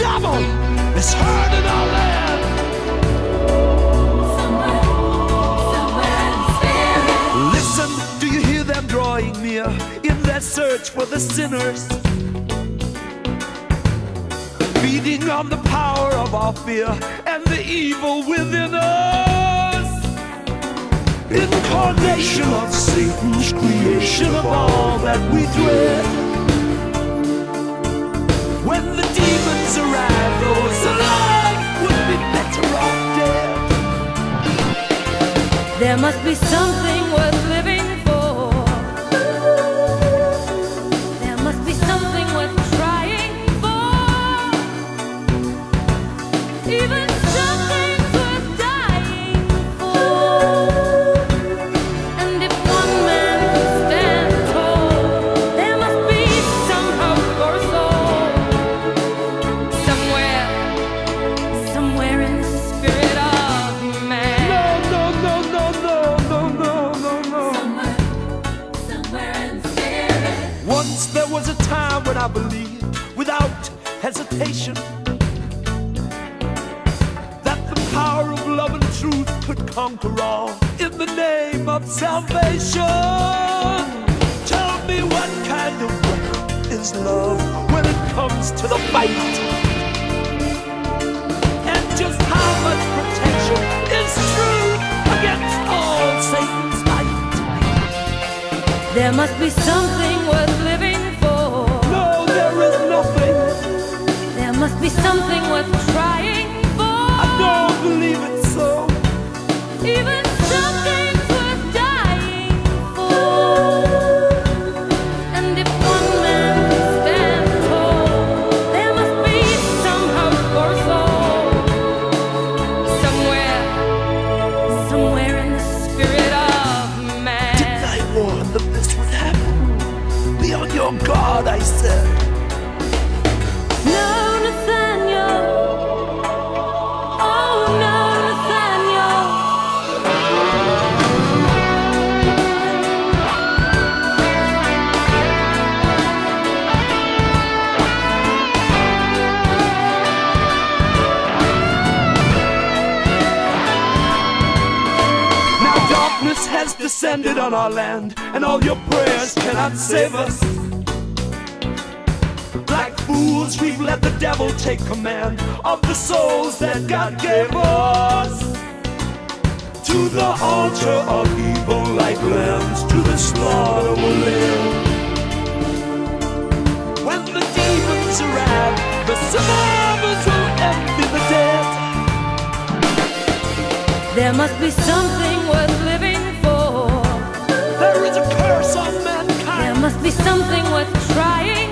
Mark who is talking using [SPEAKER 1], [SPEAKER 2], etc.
[SPEAKER 1] devil is heard in our land. Listen, do you hear them drawing near in their search for the sinners? Feeding on the power of our fear and the evil within us. Incarnation of Satan's creation of all that we dread. When the demons arrive, those alive would be better off dead.
[SPEAKER 2] There must be something worth living for. There must be something worth trying for. Even something worth dying for. And if one man can stand tall, there must be some hope for us all. Somewhere in the spirit of man.
[SPEAKER 1] No.
[SPEAKER 2] Somewhere in the spirit.
[SPEAKER 1] Once there was a time when I believed without hesitation that the power of love and truth could conquer all in the name of salvation. Tell me, what kind of weapon is love when it comes to the fight? And just how much protection is truth against all Satan's might?
[SPEAKER 2] There must be something worth living for.
[SPEAKER 1] No, there is nothing.
[SPEAKER 2] There must be something worth trying for.
[SPEAKER 1] I don't believe it so.
[SPEAKER 2] Even something worth dying for. And if one man can stand tall, there must be some hope for us all. Somewhere in the spirit of man.
[SPEAKER 1] Didn't I warn that this would happen? Be on your guard, I said.
[SPEAKER 2] No, Nathaniel. Oh, no, Nathaniel.
[SPEAKER 1] Now darkness has descended on our land, and all your prayers cannot save us. Like fools, we've let the devil take command of the souls that God gave us. To the altar of evil, like lambs to the slaughter we're led. When the demons arrive, the survivors will envy the dead.
[SPEAKER 2] There must be something worth living for.
[SPEAKER 1] There is a curse on
[SPEAKER 2] There
[SPEAKER 1] mankind.
[SPEAKER 2] must be something worth trying